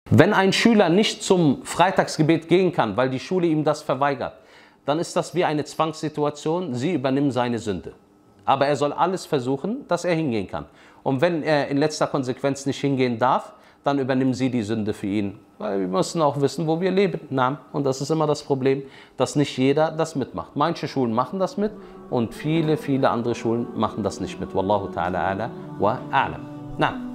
Wenn ein Schüler nicht zum Freitagsgebet gehen kann, weil die Schule ihm das verweigert, dann ist das wie eine Zwangssituation, sie übernimmt seine Sünde. Aber er soll alles versuchen, dass er hingehen kann. Und wenn er in letzter Konsequenz nicht hingehen darf, dann übernehmen sie die Sünde für ihn. Weil wir müssen auch wissen, wo wir leben. Und das ist immer das Problem, dass nicht jeder das mitmacht. Manche Schulen machen das mit und viele andere Schulen machen das nicht mit. Wallahu ta'ala ala wa a'lam.